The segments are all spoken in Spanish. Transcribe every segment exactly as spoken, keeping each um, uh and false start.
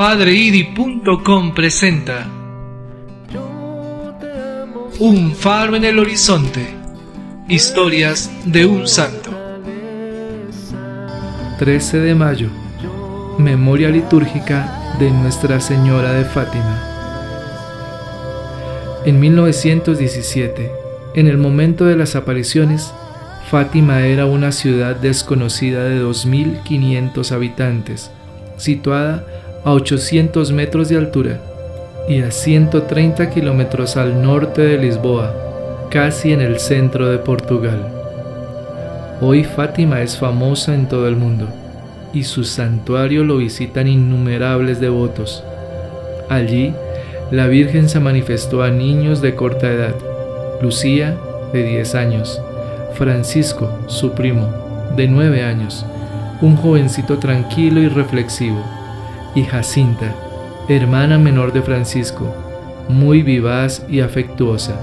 Padre I D I punto com presenta Un faro en el horizonte. Historias de un santo. trece de mayo. Memoria litúrgica de Nuestra Señora de Fátima. En mil novecientos diecisiete, en el momento de las apariciones, Fátima era una ciudad desconocida de dos mil quinientos habitantes, situada a ochocientos metros de altura y a ciento treinta kilómetros al norte de Lisboa, casi en el centro de Portugal. Hoy Fátima es famosa en todo el mundo y su santuario lo visitan innumerables devotos. Allí, la Virgen se manifestó a niños de corta edad: Lucía, de diez años, Francisco, su primo, de nueve años, un jovencito tranquilo y reflexivo, y Jacinta, hermana menor de Francisco, muy vivaz y afectuosa.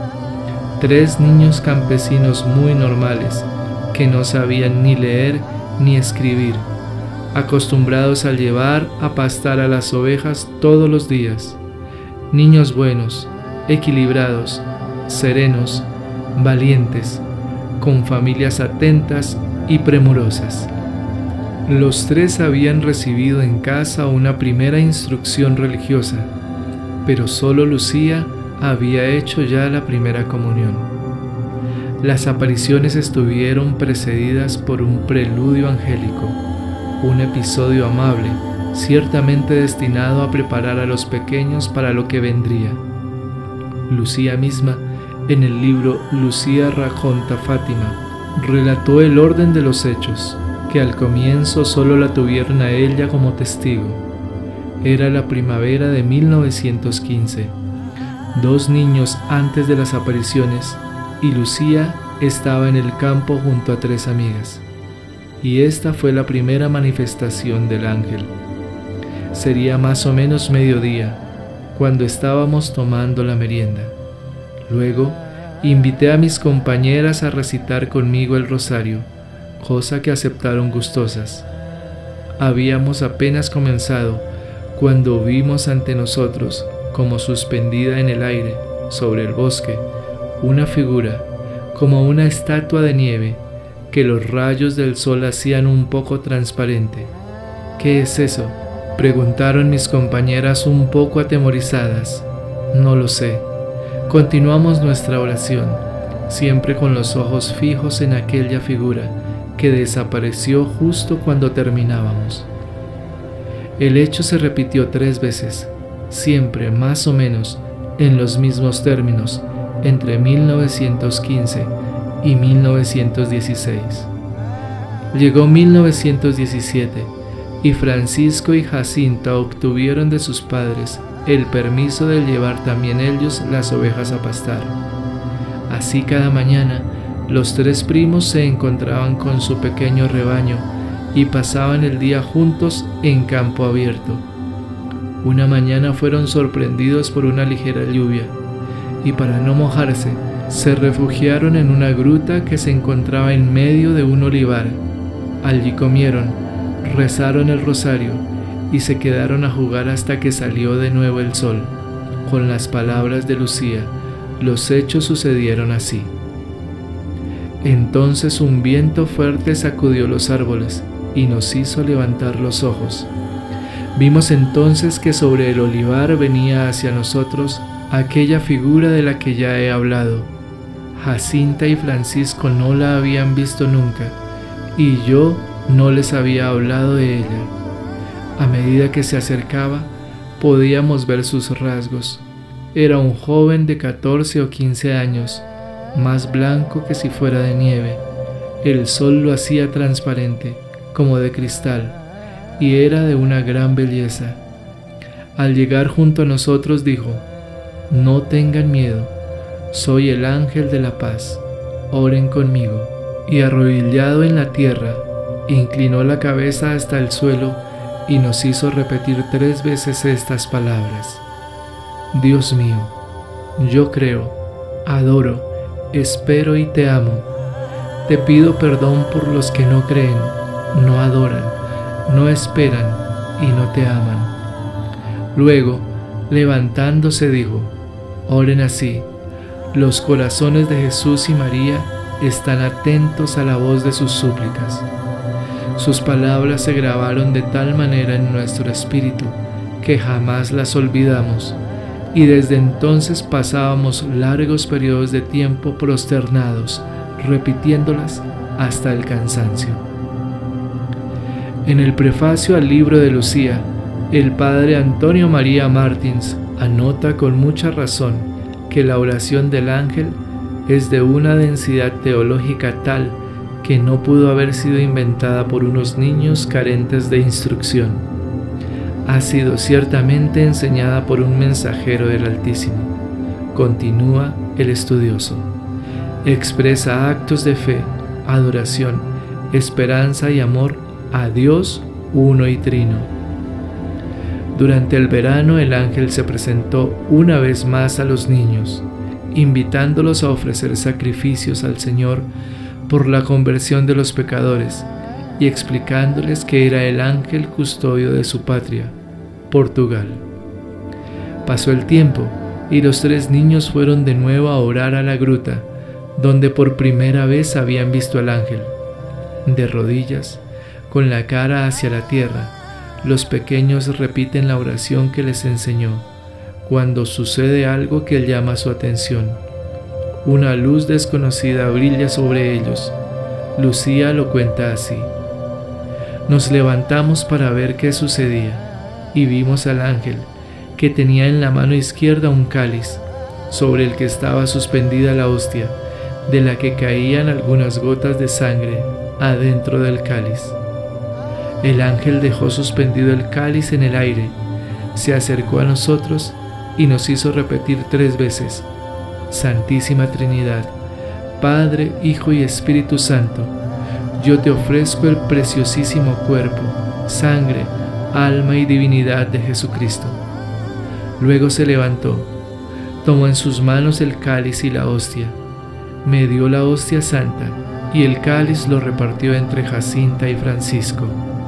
Tres niños campesinos muy normales, que no sabían ni leer ni escribir, acostumbrados a llevar a pastar a las ovejas todos los días. Niños buenos, equilibrados, serenos, valientes, con familias atentas y premurosas. Los tres habían recibido en casa una primera instrucción religiosa, pero solo Lucía había hecho ya la primera comunión. Las apariciones estuvieron precedidas por un preludio angélico, un episodio amable, ciertamente destinado a preparar a los pequeños para lo que vendría. Lucía misma, en el libro Lucía racconta Fátima, relató el orden de los hechos, que al comienzo solo la tuvieron a ella como testigo. Era la primavera de mil novecientos quince, dos niños antes de las apariciones, y Lucía estaba en el campo junto a tres amigas. Y esta fue la primera manifestación del ángel. Sería más o menos mediodía, cuando estábamos tomando la merienda. Luego, invité a mis compañeras a recitar conmigo el rosario, cosa que aceptaron gustosas. Habíamos apenas comenzado cuando vimos ante nosotros, como suspendida en el aire, sobre el bosque, una figura, como una estatua de nieve, que los rayos del sol hacían un poco transparente. ¿Qué es eso?, preguntaron mis compañeras un poco atemorizadas. No lo sé. Continuamos nuestra oración, siempre con los ojos fijos en aquella figura, que desapareció justo cuando terminábamos. El hecho se repitió tres veces, siempre más o menos en los mismos términos, entre mil novecientos quince y mil novecientos dieciséis. Llegó mil novecientos diecisiete y Francisco y Jacinta obtuvieron de sus padres el permiso de llevar también ellos las ovejas a pastar. Así cada mañana los tres primos se encontraban con su pequeño rebaño y pasaban el día juntos en campo abierto. Una mañana fueron sorprendidos por una ligera lluvia y, para no mojarse, se refugiaron en una gruta que se encontraba en medio de un olivar. Allí comieron, rezaron el rosario y se quedaron a jugar hasta que salió de nuevo el sol. Con las palabras de Lucía, los hechos sucedieron así. Entonces un viento fuerte sacudió los árboles y nos hizo levantar los ojos. Vimos entonces que sobre el olivar venía hacia nosotros aquella figura de la que ya he hablado. Jacinta y Francisco no la habían visto nunca, y yo no les había hablado de ella. A medida que se acercaba, podíamos ver sus rasgos. Era un joven de catorce o quince años, más blanco que si fuera de nieve. El sol lo hacía transparente, como de cristal, y era de una gran belleza. Al llegar junto a nosotros dijo: «No tengan miedo, soy el ángel de la paz, oren conmigo». Y arrodillado en la tierra, inclinó la cabeza hasta el suelo y nos hizo repetir tres veces estas palabras: «Dios mío, yo creo, adoro, espero y te amo. Te pido perdón por los que no creen, no adoran, no esperan y no te aman. Luego, levantándose, dijo: oren así: los corazones de Jesús y María están atentos a la voz de sus súplicas. Sus palabras se grabaron de tal manera en nuestro espíritu que jamás las olvidamos, y desde entonces pasábamos largos periodos de tiempo prosternados, repitiéndolas hasta el cansancio. En el prefacio al libro de Lucía, el padre Antonio María Martins anota con mucha razón que la oración del ángel es de una densidad teológica tal que no pudo haber sido inventada por unos niños carentes de instrucción. Ha sido ciertamente enseñada por un mensajero del Altísimo. Continúa el estudioso. Expresa actos de fe, adoración, esperanza y amor a Dios uno y trino. Durante el verano el ángel se presentó una vez más a los niños, invitándolos a ofrecer sacrificios al Señor por la conversión de los pecadores y explicándoles que era el ángel custodio de su patria, Portugal. Pasó el tiempo y los tres niños fueron de nuevo a orar a la gruta, donde por primera vez habían visto al ángel. De rodillas, con la cara hacia la tierra, los pequeños repiten la oración que les enseñó, cuando sucede algo que llama su atención. Una luz desconocida brilla sobre ellos. Lucía lo cuenta así: nos levantamos para ver qué sucedía, y vimos al ángel, que tenía en la mano izquierda un cáliz, sobre el que estaba suspendida la hostia, de la que caían algunas gotas de sangre adentro del cáliz. El ángel dejó suspendido el cáliz en el aire, se acercó a nosotros y nos hizo repetir tres veces: Santísima Trinidad, Padre, Hijo y Espíritu Santo, yo te ofrezco el preciosísimo cuerpo, sangre, alma y divinidad de Jesucristo. Luego se levantó, tomó en sus manos el cáliz y la hostia, me dio la hostia santa y el cáliz lo repartió entre Jacinta y Francisco.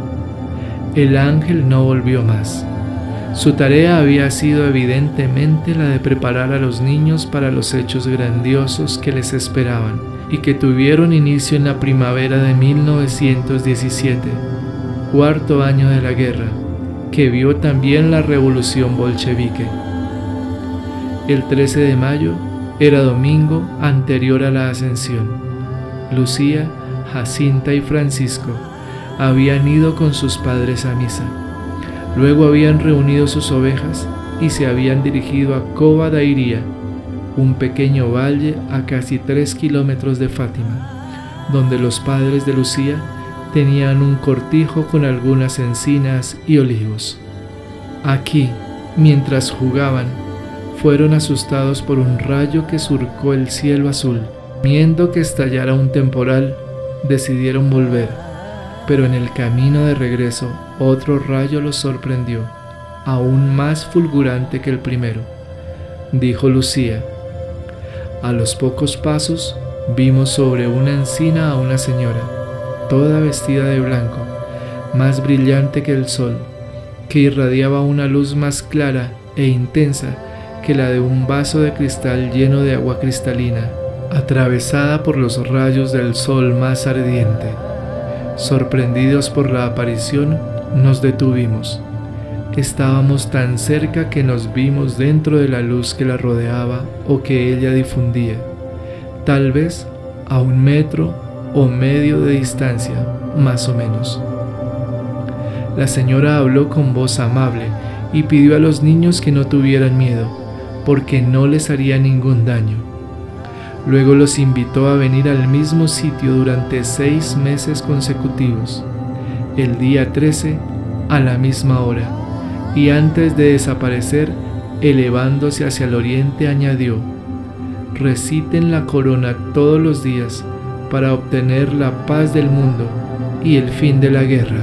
El ángel no volvió más. Su tarea había sido evidentemente la de preparar a los niños para los hechos grandiosos que les esperaban y que tuvieron inicio en la primavera de mil novecientos diecisiete, cuarto año de la guerra, que vio también la revolución bolchevique. El trece de mayo era domingo anterior a la Ascensión. Lucía, Jacinta y Francisco habían ido con sus padres a misa. Luego habían reunido sus ovejas y se habían dirigido a Cova da Iria, un pequeño valle a casi tres kilómetros de Fátima, donde los padres de Lucía tenían un cortijo con algunas encinas y olivos. Aquí, mientras jugaban, fueron asustados por un rayo que surcó el cielo azul. Temiendo que estallara un temporal, decidieron volver, pero en el camino de regreso otro rayo los sorprendió, aún más fulgurante que el primero. Dijo Lucía: a los pocos pasos vimos sobre una encina a una señora, toda vestida de blanco, más brillante que el sol, que irradiaba una luz más clara e intensa que la de un vaso de cristal lleno de agua cristalina, atravesada por los rayos del sol más ardiente. Sorprendidos por la aparición, nos detuvimos. Estábamos tan cerca que nos vimos dentro de la luz que la rodeaba o que ella difundía, tal vez a un metro o medio de distancia, más o menos. La señora habló con voz amable y pidió a los niños que no tuvieran miedo, porque no les haría ningún daño. Luego los invitó a venir al mismo sitio durante seis meses consecutivos, el día trece a la misma hora, y antes de desaparecer, elevándose hacia el oriente, añadió: reciten la corona todos los días para obtener la paz del mundo y el fin de la guerra.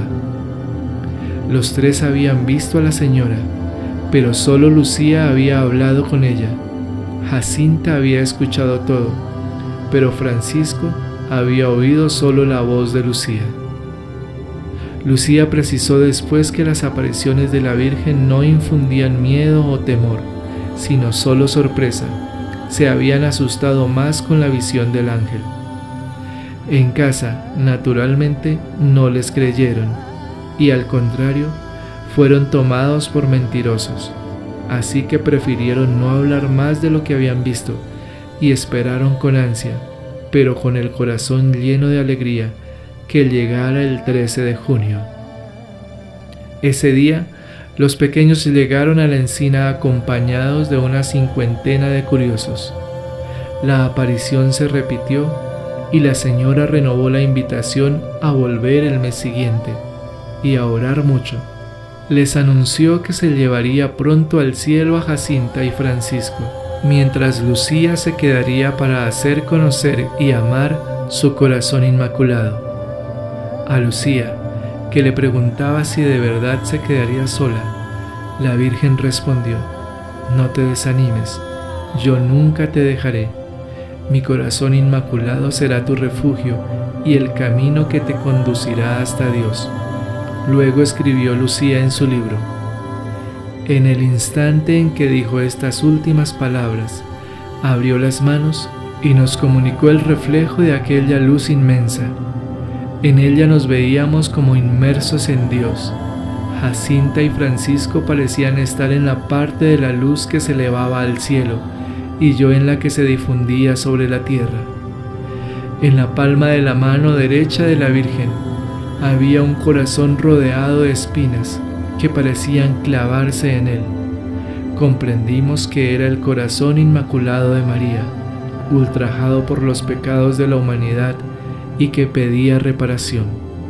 Los tres habían visto a la señora, pero solo Lucía había hablado con ella. Jacinta había escuchado todo, pero Francisco había oído solo la voz de Lucía. Lucía precisó después que las apariciones de la Virgen no infundían miedo o temor, sino solo sorpresa. Se habían asustado más con la visión del ángel. En casa, naturalmente, no les creyeron, y al contrario, fueron tomados por mentirosos. Así que prefirieron no hablar más de lo que habían visto, y esperaron con ansia, pero con el corazón lleno de alegría, que llegara el trece de junio. Ese día, los pequeños llegaron a la encina acompañados de una cincuentena de curiosos. La aparición se repitió y la señora renovó la invitación a volver el mes siguiente y a orar mucho. Les anunció que se llevaría pronto al cielo a Jacinta y Francisco, mientras Lucía se quedaría para hacer conocer y amar su corazón inmaculado. A Lucía, que le preguntaba si de verdad se quedaría sola, la Virgen respondió: «No te desanimes, yo nunca te dejaré. Mi corazón inmaculado será tu refugio y el camino que te conducirá hasta Dios». Luego escribió Lucía en su libro: «En el instante en que dijo estas últimas palabras, abrió las manos y nos comunicó el reflejo de aquella luz inmensa. En ella nos veíamos como inmersos en Dios. Jacinta y Francisco parecían estar en la parte de la luz que se elevaba al cielo, y yo en la que se difundía sobre la tierra. En la palma de la mano derecha de la Virgen había un corazón rodeado de espinas que parecían clavarse en él. Comprendimos que era el corazón inmaculado de María, ultrajado por los pecados de la humanidad y que pedía reparación.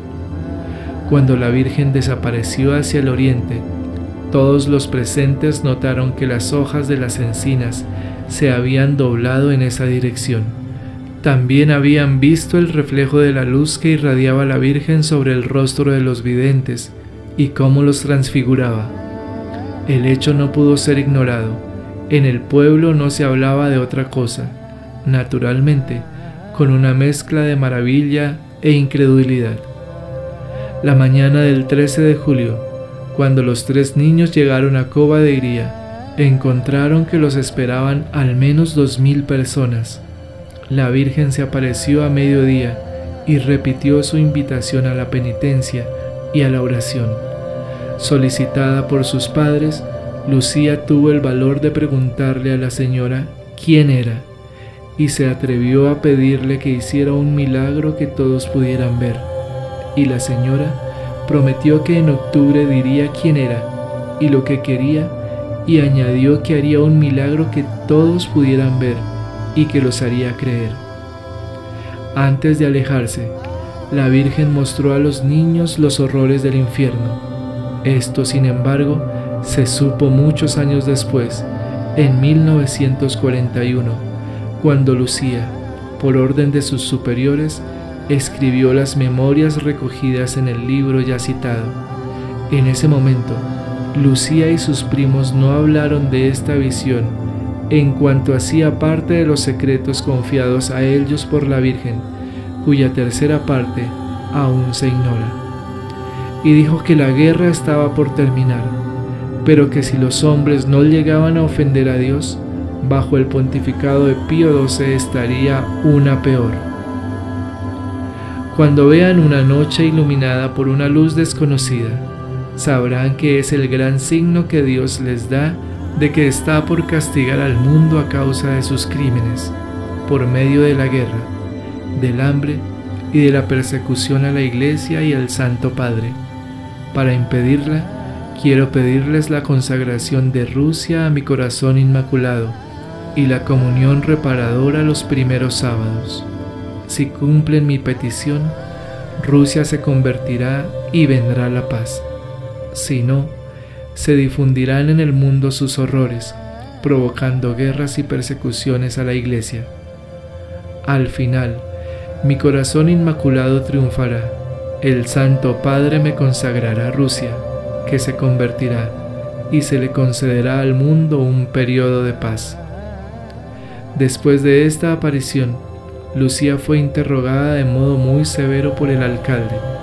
Cuando la Virgen desapareció hacia el oriente, todos los presentes notaron que las hojas de las encinas se habían doblado en esa dirección. También habían visto el reflejo de la luz que irradiaba la Virgen sobre el rostro de los videntes y cómo los transfiguraba. El hecho no pudo ser ignorado. En el pueblo no se hablaba de otra cosa. Naturalmente, con una mezcla de maravilla e incredulidad. La mañana del trece de julio, cuando los tres niños llegaron a Cova de Iría, encontraron que los esperaban al menos dos mil personas. La Virgen se apareció a mediodía y repitió su invitación a la penitencia y a la oración. Solicitada por sus padres, Lucía tuvo el valor de preguntarle a la señora quién era, y se atrevió a pedirle que hiciera un milagro que todos pudieran ver, y la señora prometió que en octubre diría quién era y lo que quería, y añadió que haría un milagro que todos pudieran ver y que los haría creer. Antes de alejarse, la Virgen mostró a los niños los horrores del infierno. Esto, sin embargo, se supo muchos años después, en mil novecientos cuarenta y uno, cuando Lucía, por orden de sus superiores, escribió las memorias recogidas en el libro ya citado. En ese momento, Lucía y sus primos no hablaron de esta visión, en cuanto hacía parte de los secretos confiados a ellos por la Virgen, cuya tercera parte aún se ignora. Y dijo que la guerra estaba por terminar, pero que si los hombres no llegaban a ofender a Dios, bajo el pontificado de Pío doce estaría una peor. Cuando vean una noche iluminada por una luz desconocida, sabrán que es el gran signo que Dios les da de que está por castigar al mundo a causa de sus crímenes, por medio de la guerra, del hambre y de la persecución a la Iglesia y al Santo Padre. Para impedirla, quiero pedirles la consagración de Rusia a mi corazón inmaculado y la comunión reparadora los primeros sábados. Si cumplen mi petición, Rusia se convertirá y vendrá la paz. Si no, se difundirán en el mundo sus horrores, provocando guerras y persecuciones a la Iglesia. Al final, mi corazón inmaculado triunfará. El Santo Padre me consagrará a Rusia, que se convertirá, y se le concederá al mundo un periodo de paz. Después de esta aparición, Lucía fue interrogada de modo muy severo por el alcalde,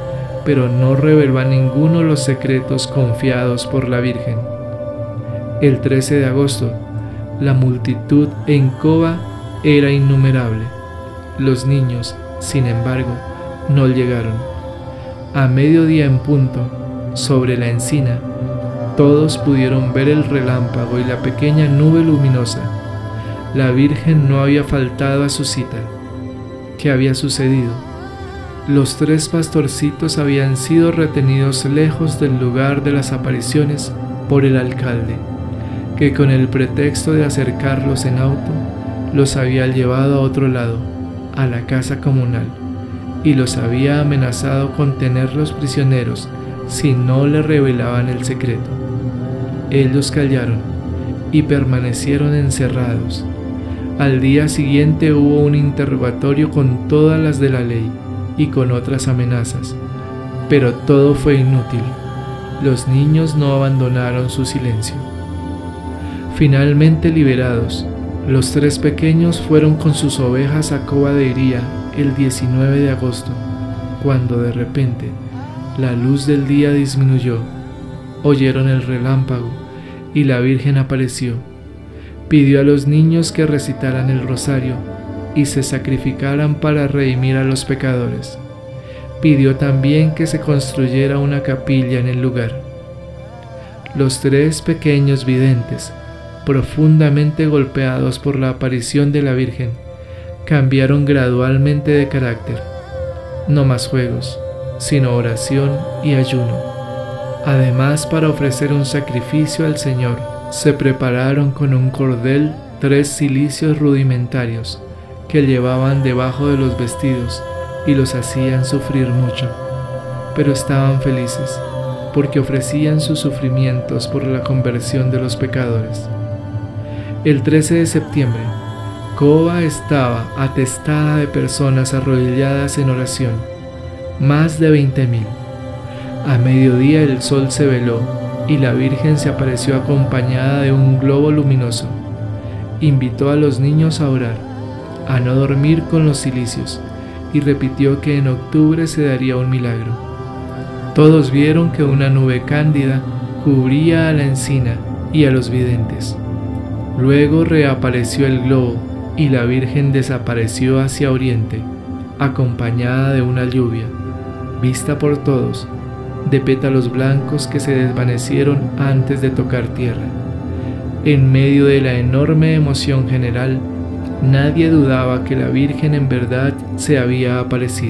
pero no reveló a ninguno los secretos confiados por la Virgen. El trece de agosto, la multitud en Cova era innumerable. Los niños, sin embargo, no llegaron. A mediodía en punto, sobre la encina, todos pudieron ver el relámpago y la pequeña nube luminosa. La Virgen no había faltado a su cita. ¿Qué había sucedido? Los tres pastorcitos habían sido retenidos lejos del lugar de las apariciones por el alcalde, que con el pretexto de acercarlos en auto, los había llevado a otro lado, a la casa comunal, y los había amenazado con tenerlos prisioneros si no le revelaban el secreto. Ellos callaron y permanecieron encerrados. Al día siguiente hubo un interrogatorio con todas las de la ley y con otras amenazas, pero todo fue inútil. Los niños no abandonaron su silencio. Finalmente liberados, los tres pequeños fueron con sus ovejas a Cova de Iría el diecinueve de agosto, cuando de repente la luz del día disminuyó. Oyeron el relámpago y la Virgen apareció. Pidió a los niños que recitaran el rosario y se sacrificaran para redimir a los pecadores. Pidió también que se construyera una capilla en el lugar. Los tres pequeños videntes, profundamente golpeados por la aparición de la Virgen, cambiaron gradualmente de carácter. No más juegos, sino oración y ayuno. Además, para ofrecer un sacrificio al Señor, se prepararon con un cordel tres cilicios rudimentarios que llevaban debajo de los vestidos y los hacían sufrir mucho, pero estaban felices porque ofrecían sus sufrimientos por la conversión de los pecadores. El trece de septiembre, Cova estaba atestada de personas arrodilladas en oración, más de veinte mil. A mediodía el sol se veló y la Virgen se apareció acompañada de un globo luminoso. Invitó a los niños a orar, a no dormir con los cilicios, y repitió que en octubre se daría un milagro. Todos vieron que una nube cándida cubría a la encina y a los videntes. Luego reapareció el globo y la Virgen desapareció hacia oriente, acompañada de una lluvia, vista por todos, de pétalos blancos que se desvanecieron antes de tocar tierra. En medio de la enorme emoción general, nadie dudaba que la Virgen en verdad se había aparecido.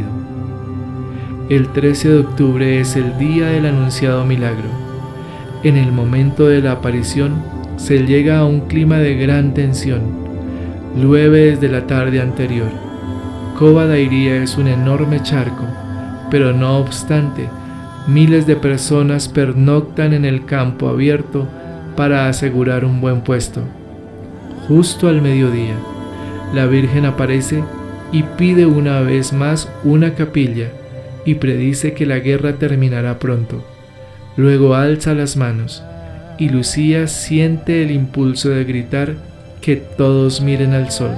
El trece de octubre es el día del anunciado milagro. En el momento de la aparición se llega a un clima de gran tensión. Llueve desde la tarde anterior. Cova de Iría es un enorme charco, pero no obstante, miles de personas pernoctan en el campo abierto para asegurar un buen puesto. Justo al mediodía, la Virgen aparece y pide una vez más una capilla y predice que la guerra terminará pronto. Luego alza las manos y Lucía siente el impulso de gritar que todos miren al sol.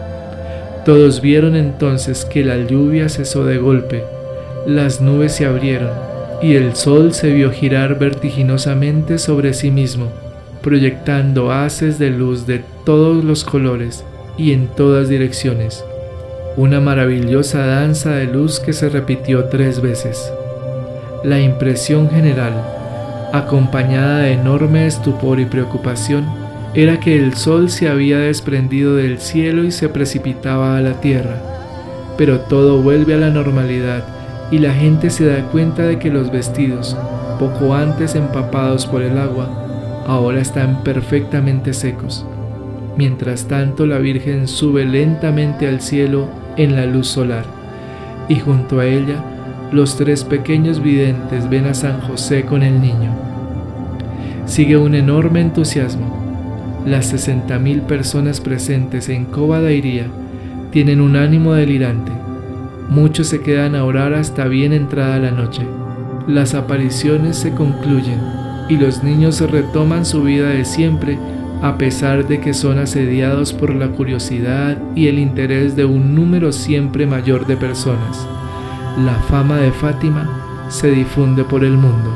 Todos vieron entonces que la lluvia cesó de golpe, las nubes se abrieron y el sol se vio girar vertiginosamente sobre sí mismo, proyectando haces de luz de todos los colores y en todas direcciones. Una maravillosa danza de luz que se repitió tres veces. La impresión general, acompañada de enorme estupor y preocupación, era que el sol se había desprendido del cielo y se precipitaba a la tierra. Pero todo vuelve a la normalidad y la gente se da cuenta de que los vestidos, poco antes empapados por el agua, ahora están perfectamente secos. Mientras tanto, la Virgen sube lentamente al cielo en la luz solar, y junto a ella, los tres pequeños videntes ven a San José con el niño. Sigue un enorme entusiasmo. Las sesenta mil personas presentes en Cova de Iría tienen un ánimo delirante. Muchos se quedan a orar hasta bien entrada la noche. Las apariciones se concluyen y los niños retoman su vida de siempre, a pesar de que son asediados por la curiosidad y el interés de un número siempre mayor de personas. La fama de Fátima se difunde por el mundo.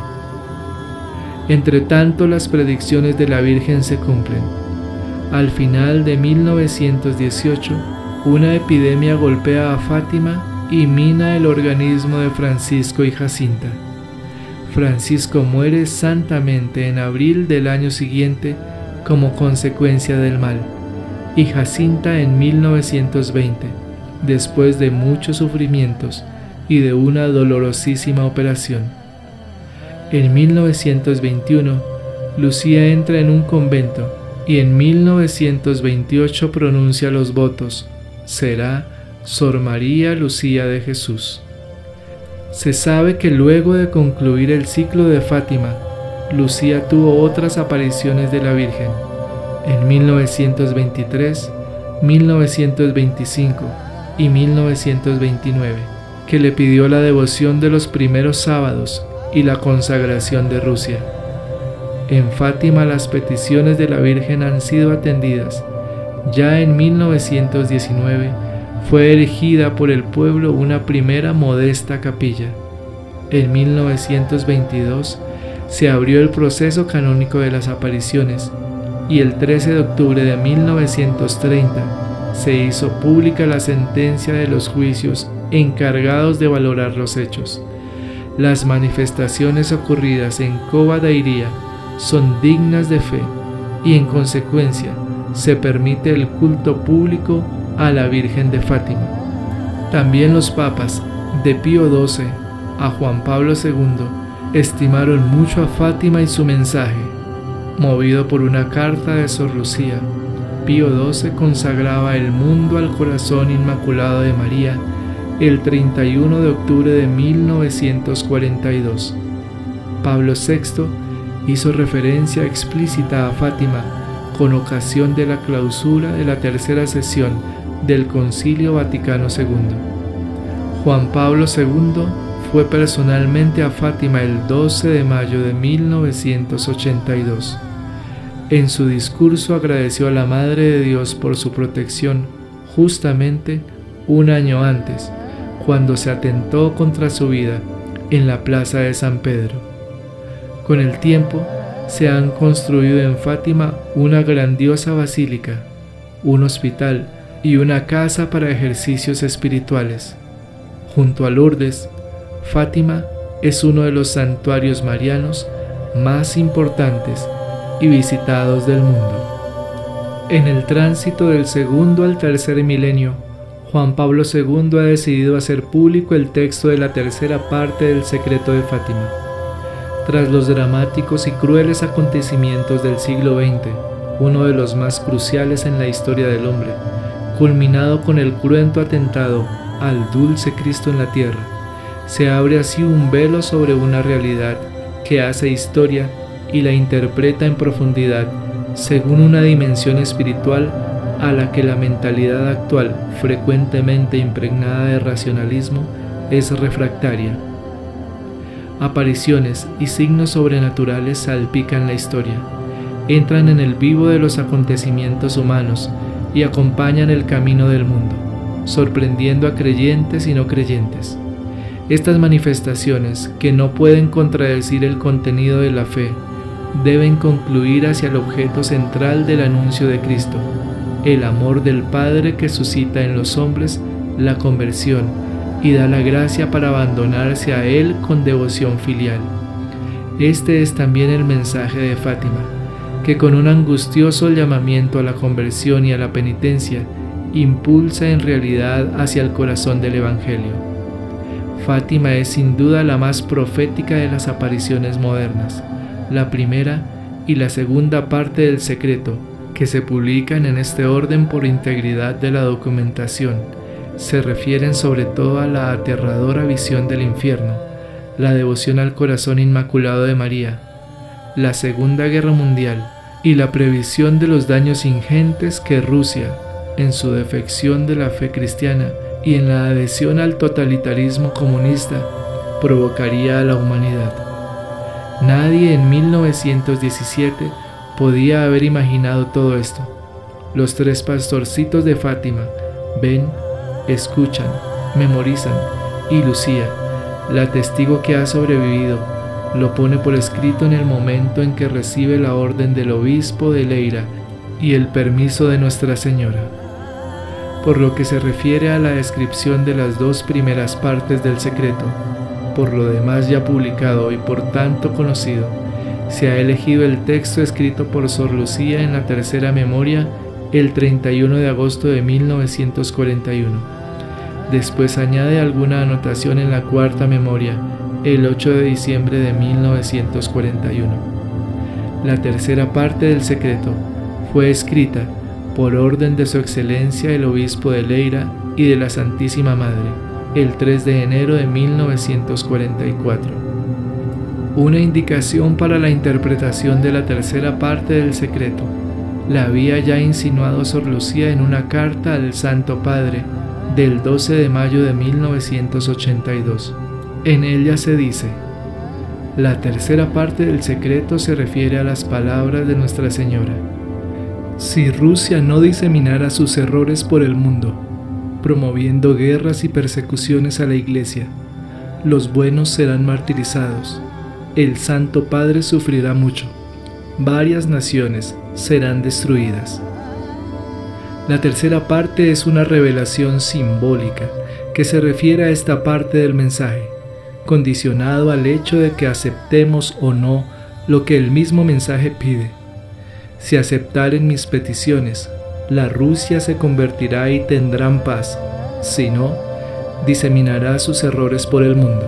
Entre tanto, las predicciones de la Virgen se cumplen. Al final de mil novecientos dieciocho, una epidemia golpea a Fátima y mina el organismo de Francisco y Jacinta. Francisco muere santamente en abril del año siguiente como consecuencia del mal, y Jacinta en mil novecientos veinte, después de muchos sufrimientos y de una dolorosísima operación. En mil novecientos veintiuno, Lucía entra en un convento y en mil novecientos veintiocho pronuncia los votos: será Sor María Lucía de Jesús. Se sabe que luego de concluir el ciclo de Fátima, Lucía tuvo otras apariciones de la Virgen en mil novecientos veintitrés, mil novecientos veinticinco y mil novecientos veintinueve, que le pidió la devoción de los primeros sábados y la consagración de Rusia. En Fátima las peticiones de la Virgen han sido atendidas. Ya en mil novecientos diecinueve fue erigida por el pueblo una primera modesta capilla. En mil novecientos veintidós se abrió el proceso canónico de las apariciones y el trece de octubre de mil novecientos treinta se hizo pública la sentencia de los juicios encargados de valorar los hechos. Las manifestaciones ocurridas en Cova da Iria son dignas de fe y en consecuencia se permite el culto público a la Virgen de Fátima. También los papas, de Pío doce a Juan Pablo segundo, estimaron mucho a Fátima y su mensaje. Movido por una carta de Sor Lucía, Pío doce consagraba el mundo al corazón inmaculado de María el treinta y uno de octubre de mil novecientos cuarenta y dos. Pablo sexto hizo referencia explícita a Fátima con ocasión de la clausura de la tercera sesión del Concilio Vaticano segundo. Juan Pablo segundo fue personalmente a Fátima el doce de mayo de mil novecientos ochenta y dos. En su discurso agradeció a la Madre de Dios por su protección justamente un año antes, cuando se atentó contra su vida en la plaza de San Pedro. Con el tiempo se han construido en Fátima una grandiosa basílica, un hospital y una casa para ejercicios espirituales. Junto a Lourdes, Fátima es uno de los santuarios marianos más importantes y visitados del mundo. En el tránsito del segundo al tercer milenio, Juan Pablo segundo ha decidido hacer público el texto de la tercera parte del Secreto de Fátima. Tras los dramáticos y crueles acontecimientos del siglo veinte, uno de los más cruciales en la historia del hombre, culminado con el cruento atentado al dulce Cristo en la tierra, se abre así un velo sobre una realidad que hace historia y la interpreta en profundidad según una dimensión espiritual a la que la mentalidad actual, frecuentemente impregnada de racionalismo, es refractaria. Apariciones y signos sobrenaturales salpican la historia, entran en el vivo de los acontecimientos humanos y acompañan el camino del mundo, sorprendiendo a creyentes y no creyentes. Estas manifestaciones, que no pueden contradecir el contenido de la fe, deben concluir hacia el objeto central del anuncio de Cristo, el amor del Padre que suscita en los hombres la conversión y da la gracia para abandonarse a Él con devoción filial. Este es también el mensaje de Fátima, que con un angustioso llamamiento a la conversión y a la penitencia, impulsa en realidad hacia el corazón del Evangelio. Fátima es sin duda la más profética de las apariciones modernas, la primera y la segunda parte del secreto, que se publican en este orden por integridad de la documentación, se refieren sobre todo a la aterradora visión del infierno, la devoción al corazón inmaculado de María, la Segunda Guerra Mundial y la previsión de los daños ingentes que Rusia, en su defección de la fe cristiana y en la adhesión al totalitarismo comunista, provocaría a la humanidad. Nadie en mil novecientos diecisiete podía haber imaginado todo esto. Los tres pastorcitos de Fátima ven, escuchan, memorizan y Lucía la testigo que ha sobrevivido, lo pone por escrito en el momento en que recibe la orden del obispo de Leira y el permiso de Nuestra Señora. Por lo que se refiere a la descripción de las dos primeras partes del secreto, por lo demás ya publicado y por tanto conocido, se ha elegido el texto escrito por Sor Lucía en la tercera memoria el treinta y uno de agosto de mil novecientos cuarenta y uno. Después añade alguna anotación en la cuarta memoria, el ocho de diciembre de mil novecientos cuarenta y uno. La tercera parte del secreto fue escrita por orden de Su Excelencia el Obispo de Leira y de la Santísima Madre, el tres de enero de mil novecientos cuarenta y cuatro. Una indicación para la interpretación de la tercera parte del secreto la había ya insinuado Sor Lucía en una carta al Santo Padre del doce de mayo de mil novecientos ochenta y dos. En ella se dice: la tercera parte del secreto se refiere a las palabras de Nuestra Señora. Si Rusia no diseminara sus errores por el mundo, promoviendo guerras y persecuciones a la Iglesia, los buenos serán martirizados, el Santo Padre sufrirá mucho, varias naciones serán destruidas. La tercera parte es una revelación simbólica que se refiere a esta parte del mensaje, condicionado al hecho de que aceptemos o no lo que el mismo mensaje pide. Si aceptaren mis peticiones, la Rusia se convertirá y tendrán paz, si no, diseminará sus errores por el mundo.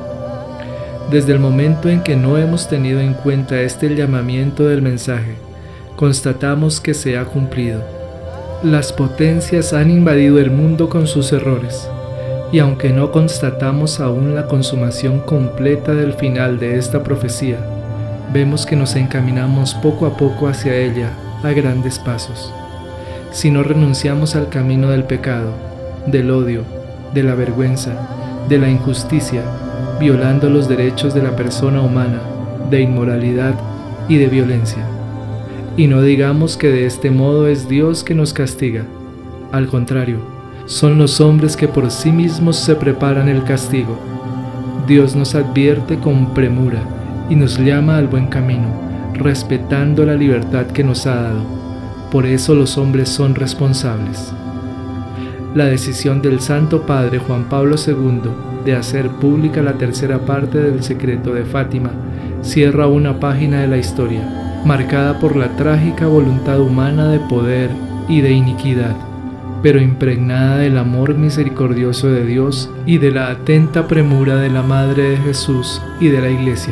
Desde el momento en que no hemos tenido en cuenta este llamamiento del mensaje, constatamos que se ha cumplido. Las potencias han invadido el mundo con sus errores, y aunque no constatamos aún la consumación completa del final de esta profecía, vemos que nos encaminamos poco a poco hacia ella a grandes pasos. Si no renunciamos al camino del pecado, del odio, de la vergüenza, de la injusticia, violando los derechos de la persona humana, de inmoralidad y de violencia. Y no digamos que de este modo es Dios que nos castiga. Al contrario, son los hombres que por sí mismos se preparan el castigo. Dios nos advierte con premura y nos llama al buen camino, respetando la libertad que nos ha dado. Por eso los hombres son responsables. La decisión del Santo Padre Juan Pablo segundo de hacer pública la tercera parte del secreto de Fátima cierra una página de la historia, marcada por la trágica voluntad humana de poder y de iniquidad, pero impregnada del amor misericordioso de Dios y de la atenta premura de la Madre de Jesús y de la Iglesia.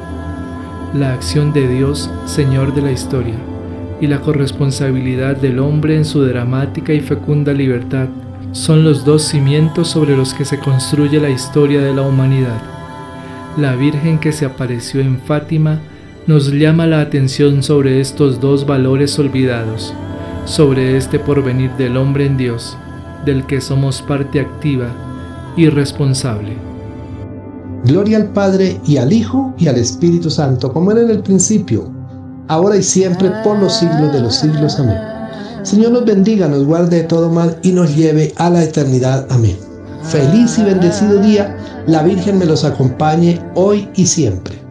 La acción de Dios, Señor de la historia, y la corresponsabilidad del hombre en su dramática y fecunda libertad son los dos cimientos sobre los que se construye la historia de la humanidad. La Virgen que se apareció en Fátima nos llama la atención sobre estos dos valores olvidados, sobre este porvenir del hombre en Dios, del que somos parte activa y responsable. Gloria al Padre, y al Hijo, y al Espíritu Santo, como era en el principio, ahora y siempre, por los siglos de los siglos. Amén. Señor nos bendiga, nos guarde de todo mal y nos lleve a la eternidad. Amén. Feliz y bendecido día. La Virgen me los acompañe hoy y siempre.